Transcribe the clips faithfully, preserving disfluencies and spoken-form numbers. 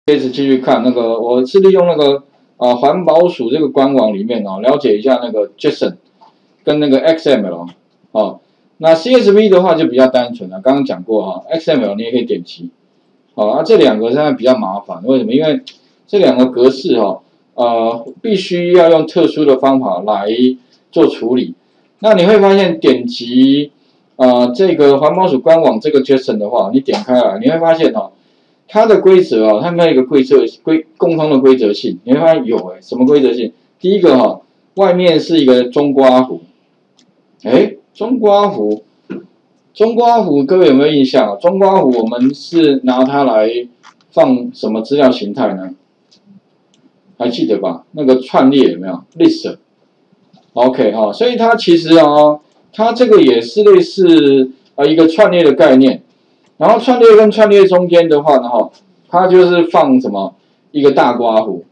接着继续看那个，我是利用那个啊环保署这个官网里面哦，了解一下那个 JSON 跟那个 X M L 哦。那 C S V 的话就比较单纯了，刚刚讲过哈 ，X M L 你也可以点击。好、哦，啊这两个现在比较麻烦，为什么？因为这两个格式哈、哦，呃，必须要用特殊的方法来做处理。那你会发现点击呃这个环保署官网这个 JSON 的话，你点开来，你会发现哦，它的规则啊、哦，它没有一个规则规共通的规则性。你会发现有哎，什么规则性？第一个哈、哦，外面是一个中括弧，哎，中括弧。中括弧，各位有没有印象啊？中括弧我们是拿它来放什么资料形态呢？还记得吧？那个串列有没有 ？list。OK 哈、哦，所以它其实啊，它这个也是类似呃一个串列的概念。然后串列跟串列中间的话呢，哈，它就是放什么一个大括弧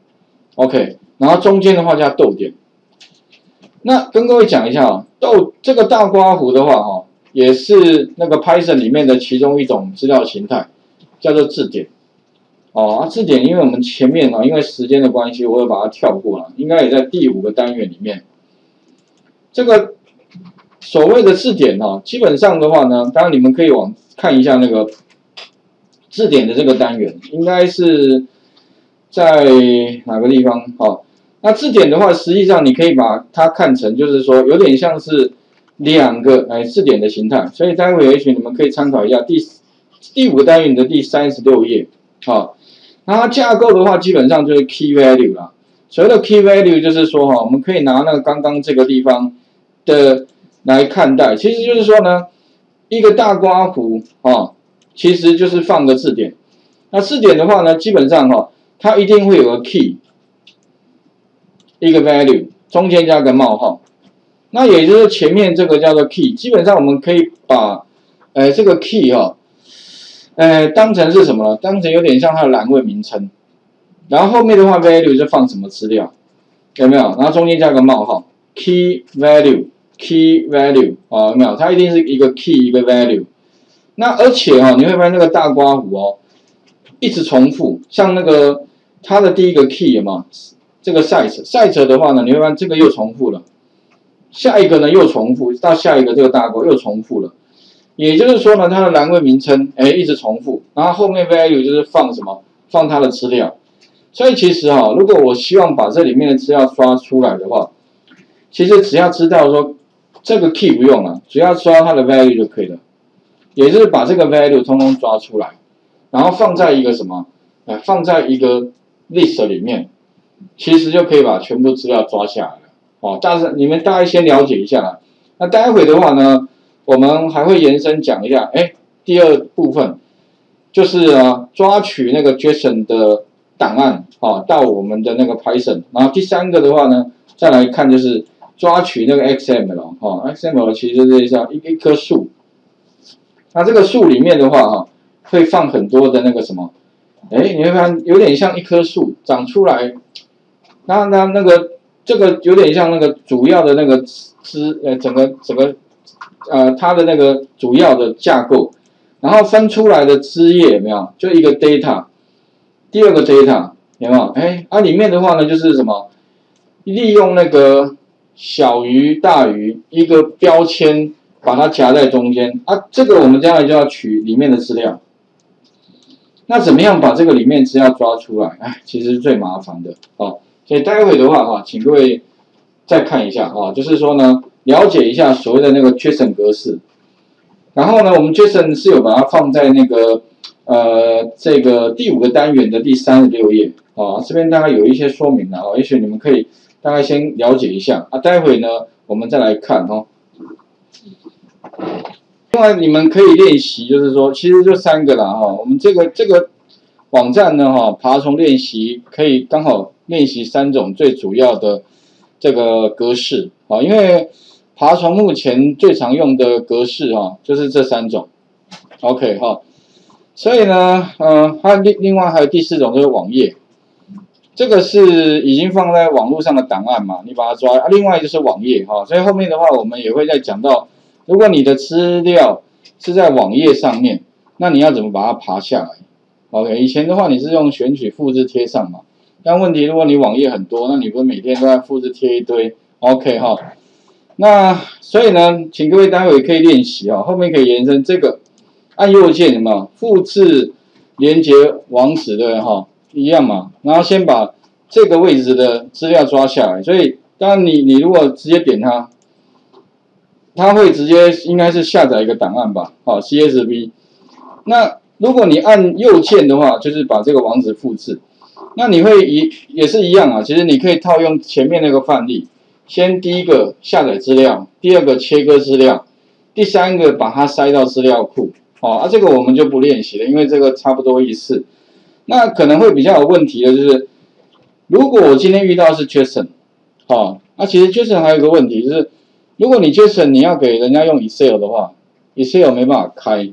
，OK， 然后中间的话加逗点。那跟各位讲一下啊，逗这个大括弧的话，哈。也是那个 Python 里面的其中一种资料形态，叫做字典。哦，啊，字典因为我们前面啊，因为时间的关系，我会把它跳过了，应该也在第五个单元里面。这个所谓的字典啊，基本上的话呢，当然你们可以往看一下那个字典的这个单元，应该是在哪个地方？哦，那字典的话，实际上你可以把它看成就是说，有点像是。两个哎字典的形态，所以待会也许你们可以参考一下第第五个单元的第三十六页，好，那它架构的话基本上就是 key value 啦。所谓的 key value 就是说哈，我们可以拿那个刚刚这个地方的来看待，其实就是说呢，一个大括弧啊，其实就是放个字典。那字典的话呢，基本上哈，它一定会有个 key， 一个 value， 中间加个冒号。那也就是前面这个叫做 key， 基本上我们可以把，呃，这个 key 哈、哦，呃，当成是什么呢？当成有点像它的栏位名称，然后后面的话 value 就放什么资料，有没有？然后中间加个冒号 ，key value key value 啊、哦，有没有？它一定是一个 key 一个 value。那而且哈、哦，你会发现那个大括弧哦，一直重复，像那个它的第一个 key 嘛，这个 size size 的话呢，你会发现这个又重复了。下一个呢又重复，到下一个这个大括又重复了，也就是说呢，它的栏位名称哎一直重复，然后后面 value 就是放什么，放它的资料。所以其实哈、哦，如果我希望把这里面的资料抓出来的话，其实只要知道说这个 key 不用了，只要抓它的 value 就可以了，也就是把这个 value 通通抓出来，然后放在一个什么，哎放在一个 list 里面，其实就可以把全部资料抓下来了。哦，但是你们大概先了解一下啦。那待会的话呢，我们还会延伸讲一下，哎，第二部分就是啊，抓取那个 JSON 的档案啊，到我们的那个 Python。然后第三个的话呢，再来看就是抓取那个 X M L 啊 ，X M L 其实就是像一一棵树。那这个树里面的话哈、啊，会放很多的那个什么，哎，你会看有点像一棵树长出来，那那那个。这个有点像那个主要的那个枝，呃，整个整个，呃，它的那个主要的架构，然后分出来的枝叶有没有？就一个 data， 第二个 data 有没有？哎，啊，里面的话呢就是什么？利用那个小于大于一个标签，把它夹在中间啊。这个我们将来就要取里面的资料。那怎么样把这个里面资料抓出来？哎，其实是最麻烦的哦。所以待会的话哈，请各位再看一下啊，就是说呢，了解一下所谓的那个 JSON 格式。然后呢，我们 JSON 是有把它放在那个呃这个第五个单元的第三十六页啊，这边大概有一些说明了啊，也许你们可以大概先了解一下啊，待会呢我们再来看哦。另外你们可以练习，就是说其实就三个啦哈，我们这个这个网站呢哈，爬虫练习可以刚好。练习三种最主要的这个格式啊，因为爬虫目前最常用的格式啊，就是这三种 ，OK 哈，所以呢，呃，它另另外还有第四种就是网页，这个是已经放在网络上的档案嘛，你把它抓啊，另外就是网页哈，所以后面的话我们也会再讲到，如果你的资料是在网页上面，那你要怎么把它爬下来 OK， 以前的话你是用选取复制贴上嘛，但问题如果你网页很多，那你不是每天都在复制贴一堆 ？OK 哈，那所以呢，请各位待会可以练习啊，后面可以延伸这个按右键有没有复制连接网址对哈，一样嘛，然后先把这个位置的资料抓下来，所以当然你你如果直接点它。它会直接应该是下载一个档案吧，好 C S V。那如果你按右键的话，就是把这个网址复制。那你会一也是一样啊，其实你可以套用前面那个范例，先第一个下载资料，第二个切割资料，第三个把它塞到资料库。哦，啊这个我们就不练习了，因为这个差不多意思。那可能会比较有问题的就是，如果我今天遇到的是 JSON， 哦，那其实 JSON 还有一个问题就是。如果你 JSON 你要给人家用 Excel 的话 ，Excel 没办法开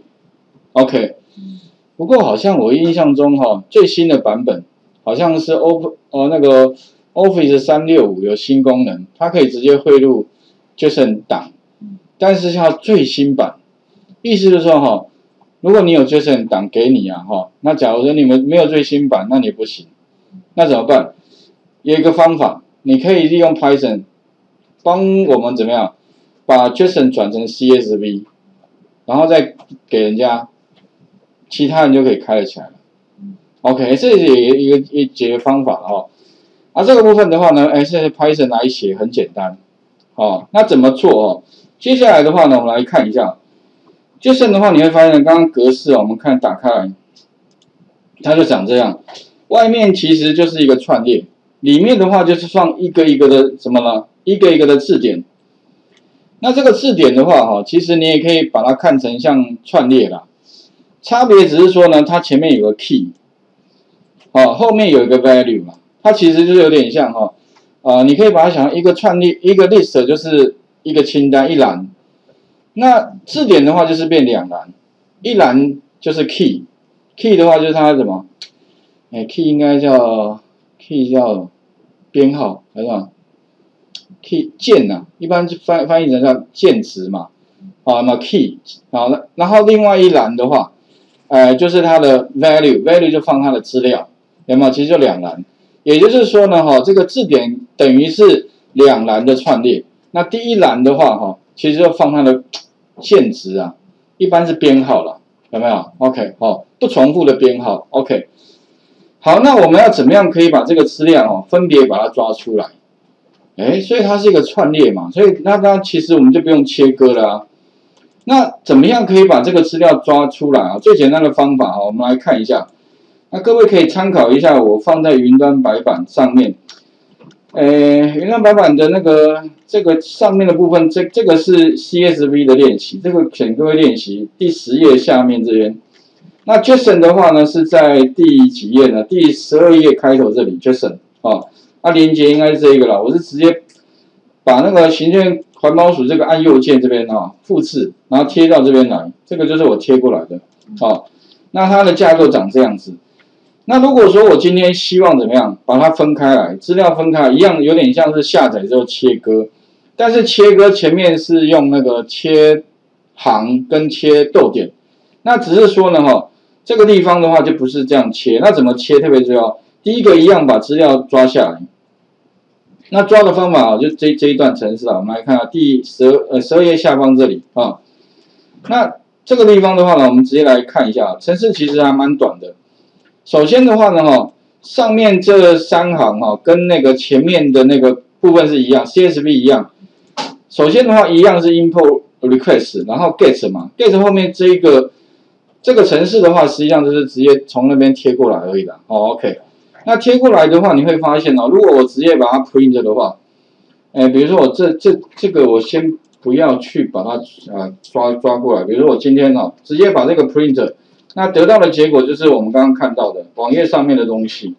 ，OK。不过好像我印象中哈，最新的版本好像是 O 呃那个 Office 三六五有新功能，它可以直接汇入 JSON 档，但是要最新版，意思就是说哈，如果你有 JSON 档给你啊哈，那假如说你们没有最新版，那你不行，那怎么办？有一个方法，你可以利用 Python。帮我们怎么样把 JSON 转成 C S V， 然后再给人家，其他人就可以开得起来了。OK， 这也一个一解决方法哈。啊，这个部分的话呢，哎，现在 Python 来写很简单。哦，那怎么做哦？接下来的话呢，我们来看一下 JSON 的话，你会发现刚刚格式哦，我们看打开来，它就长这样。外面其实就是一个串列，里面的话就是放一个一个的什么呢？一个一个的字典，那这个字典的话，哈，其实你也可以把它看成像串列啦，差别只是说呢，它前面有个 key， 哦，后面有一个 value 嘛，它其实就是有点像哈，啊，你可以把它想成一个串列，一个 list 就是一个清单一栏，那字典的话就是变两栏，一栏就是 key，key 的话就是它什么？哎 ，key 应该叫 key 叫编号还是什么？key 键呐、啊，一般就翻翻译成叫键值嘛，啊，那 key 好，那然后另外一栏的话，呃，就是它的 value，value 就放它的资料，有没有？其实就两栏，也就是说呢，哈，这个字典等于是两栏的串列。那第一栏的话，哈，其实就放它的键值啊，一般是编号了，有没有 ？OK， 哦，不重复的编号 ，OK。好，那我们要怎么样可以把这个资料哦分别把它抓出来？哎，所以它是一个串列嘛，所以那它其实我们就不用切割了啊。那怎么样可以把这个资料抓出来啊？最简单的方法啊，我们来看一下。那各位可以参考一下我放在云端白板上面。呃，云端白板的那个这个上面的部分，这这个是 C S V 的练习，这个请各位练习第十页下面这边。那 JSON 的话呢是在第几页呢？第十二页开头这里 JSON 啊。那连接应该是这一个啦，我是直接把那个行政环保署这个按右键这边啊复制，然后贴到这边来，这个就是我贴过来的。好，那它的架构长这样子。那如果说我今天希望怎么样把它分开来，资料分开来，一样有点像是下载之后切割，但是切割前面是用那个切行跟切逗点，那只是说呢哈，这个地方的话就不是这样切，那怎么切特别重要。第一个一样把资料抓下来，那抓的方法啊，就这这一段程式啊，我们来看啊，第十呃十二页下方这里啊，那这个地方的话呢，我们直接来看一下，程式其实还蛮短的。首先的话呢，哈，上面这三行哈，跟那个前面的那个部分是一样 ，C S V 一样。首先的话，一样是 import request， 然后 get 嘛 ，get 后面这一个这个程式的话，实际上就是直接从那边贴过来而已的。哦 ，OK。那贴过来的话，你会发现哦，如果我直接把它 print 的话，哎，比如说我这这这个我先不要去把它啊抓抓过来，比如说我今天哦，直接把这个 print， 那得到的结果就是我们刚刚看到的网页上面的东西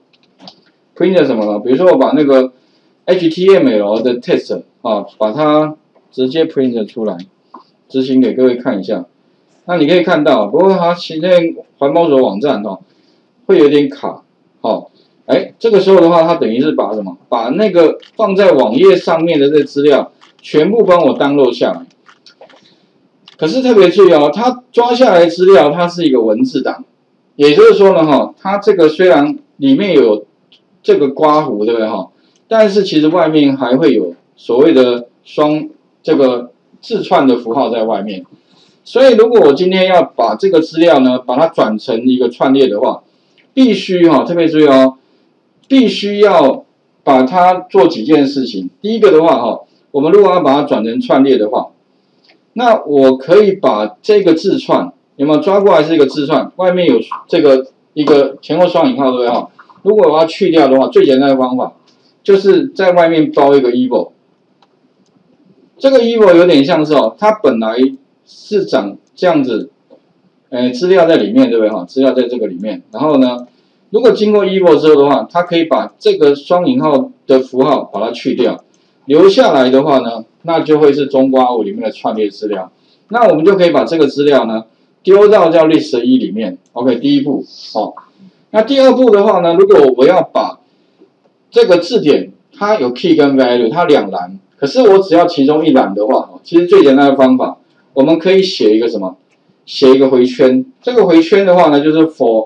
，print 什么呢？比如说我把那个 H T M L 的 text 啊，把它直接 print 出来，执行给各位看一下。那你可以看到，不过它现在环保署网站哦，会有点卡，哦。哎，这个时候的话，它等于是把什么？把那个放在网页上面的这资料全部帮我download下来。可是特别注意哦，它抓下来的资料它是一个文字档， 也就是说呢，哈，它这个虽然里面有这个刮弧，对不对哈？但是其实外面还会有所谓的双这个字串的符号在外面。所以如果我今天要把这个资料呢，把它转成一个串列的话，必须哈，特别注意哦，必须要把它做几件事情。第一个的话哈，我们如果要把它转成串列的话，那我可以把这个字串有没有抓过来是一个字串，外面有这个一个前后双引号，对不对哈？如果我要去掉的话，最简单的方法就是在外面包一个 evil。这个 evil 有点像是哦，它本来是长这样子，呃，资料在里面，对不对哈？资料在这个里面，然后呢，如果经过 evil 之后的话，它可以把这个双引号的符号把它去掉，留下来的话呢，那就会是中括号里面的串列资料。那我们就可以把这个资料呢丢到叫 list 一里面。OK， 第一步，哦，那第二步的话呢，如果我要把这个字典它有 key 跟 value， 它两栏，可是我只要其中一栏的话，其实最简单的方法，我们可以写一个什么？写一个回圈。这个回圈的话呢，就是 for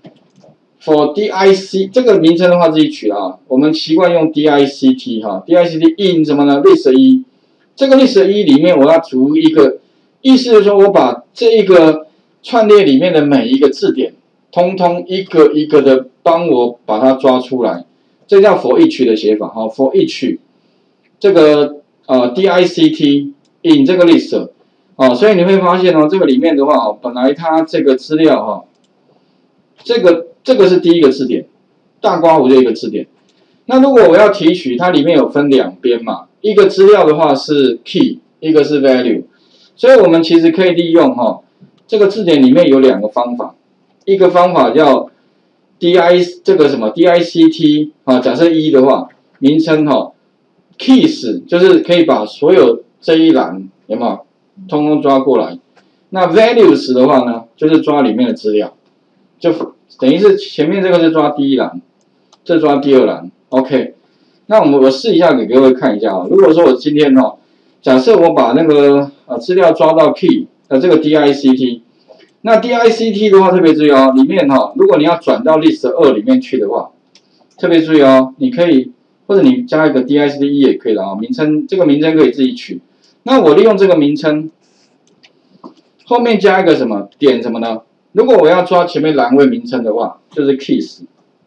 for dic 这个名称的话自己取啊，我们习惯用 dict 哈 ，dict in 什么呢 ？list 一，这个 list 一里面我要组一个，意思是说我把这一个串列里面的每一个字典，通通一个一个的帮我把它抓出来。这叫 for each 的写法，好 ，for each 这个呃 dict in 这个 list， 哦，所以你会发现哦，这个里面的话哦，本来它这个资料哈、哦，这个这个是第一个字典，大括弧的一个字典。那如果我要提取，它里面有分两边嘛，一个资料的话是 key， 一个是 value， 所以我们其实可以利用哈、哦，这个字典里面有两个方法，一个方法叫 dic 这个什么 dict 啊，假设一的话，名称哈、哦、，keys 就是可以把所有这一栏有没有通通抓过来。那 values 的话呢，就是抓里面的资料，就等于是前面这个是抓第一栏，这抓第二栏。OK， 那我们我试一下给各位看一下啊、哦。如果说我今天哦，假设我把那个呃资料抓到 key 呃这个 dict。那 dict 的话特别注意哦，里面哈、哦，如果你要转到 list 二里面去的话，特别注意哦，你可以或者你加一个 dict 一也可以的啊、哦，名称这个名称可以自己取。那我利用这个名称后面加一个什么点什么呢？如果我要抓前面栏位名称的话，就是 keys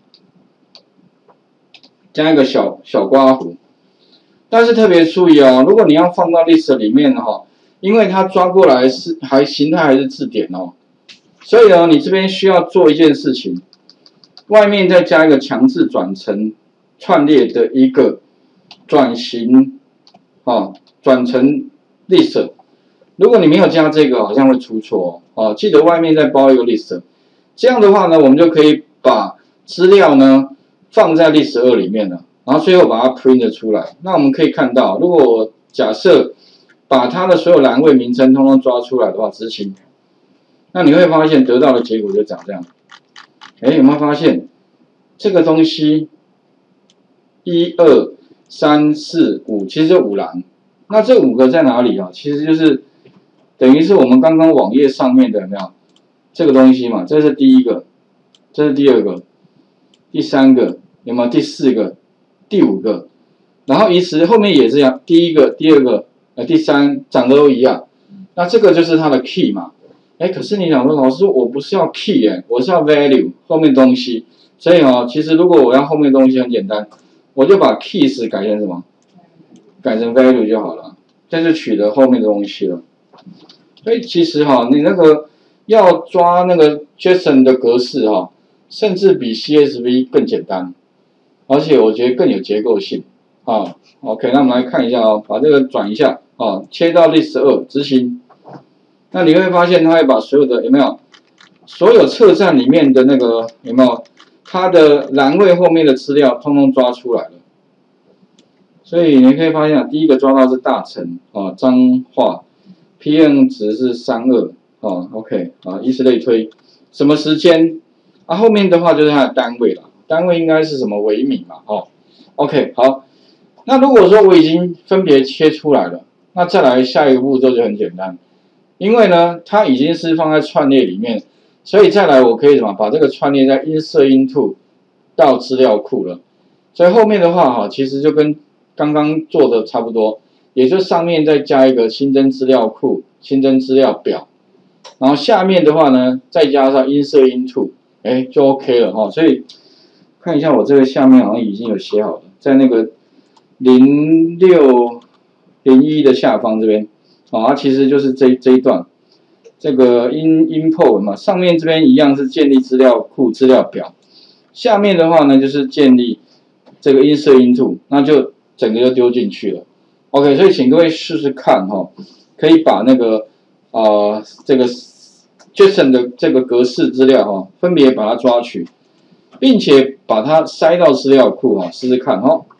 加一个小小括弧。但是特别注意哦，如果你要放到 list 里面哈、哦，因为它抓过来是还形态还是字典哦。所以呢，你这边需要做一件事情，外面再加一个强制转成串列的一个转型，啊，转成 list。如果你没有加这个，好像会出错哦。啊，记得外面再包一个 list。这样的话呢，我们就可以把资料呢放在 list 二里面了，然后最后把它 print 出来。那我们可以看到，如果我假设把它的所有栏位名称通通抓出来的话，执行。那你会发现得到的结果就长这样。哎，有没有发现这个东西一二三四五，其实就五栏。那这五个在哪里啊？其实就是等于是我们刚刚网页上面的有没有这个东西嘛？这是第一个，这是第二个，第三个有没有？第四个、第五个，然后以此后面也是一样，第一个、第二个、呃第三长得都一样。那这个就是它的 key 嘛。哎，可是你想说，老师，我不是要 key 哎，我是要 value 后面东西。所以哦，其实如果我要后面东西很简单，我就把 keys 改成什么？改成 value 就好了，这就取得后面的东西了。所以其实哈、哦，你那个要抓那个 JSON 的格式哈、哦，甚至比 C S V 更简单，而且我觉得更有结构性啊。OK， 那我们来看一下哦，把这个转一下啊，切到 list 二执行。那你会发现，它会把所有的有没有，所有侧站里面的那个有没有，它的栏位后面的资料通通抓出来了。所以你可以发现，第一个抓到是大成啊，彰化 ，P M 值是三二啊 ，OK 啊，以此类推。什么时间？啊，后面的话就是它的单位了，单位应该是什么微米嘛，哦 ，OK 好。那如果说我已经分别切出来了，那再来下一个步骤就很简单。因为呢，它已经是放在串列里面， 所以再来我可以什么把这个串列在 insert into 到资料库了。所以后面的话哈，其实就跟刚刚做的差不多，也就上面再加一个新增资料库、新增资料表，然后下面的话呢再加上 insert into， 哎就 OK 了哈。所以看一下我这个下面好像已经有写好了，在那个零六零一的下方这边，啊，它其实就是这这一段，这个 in import 嘛，上面这边一样是建立资料库资料表，下面的话呢就是建立这个 insert into， 那就整个就丢进去了。OK， 所以请各位试试看哈，可以把那个呃这个 JSON 的这个格式资料哈，分别把它抓取，并且把它塞到资料库哈，试试看哈。